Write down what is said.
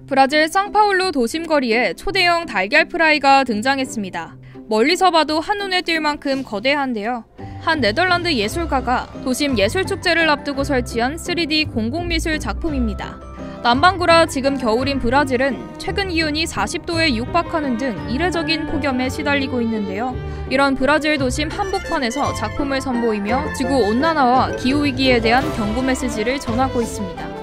브라질 상파울루 도심 거리에 초대형 달걀 프라이가 등장했습니다. 멀리서 봐도 한눈에 띌 만큼 거대한데요. 한 네덜란드 예술가가 도심 예술축제를 앞두고 설치한 3D 공공미술 작품입니다. 남반구라 지금 겨울인 브라질은 최근 기온이 40도에 육박하는 등 이례적인 폭염에 시달리고 있는데요. 이런 브라질 도심 한복판에서 작품을 선보이며 지구온난화와 기후위기에 대한 경고 메시지를 전하고 있습니다.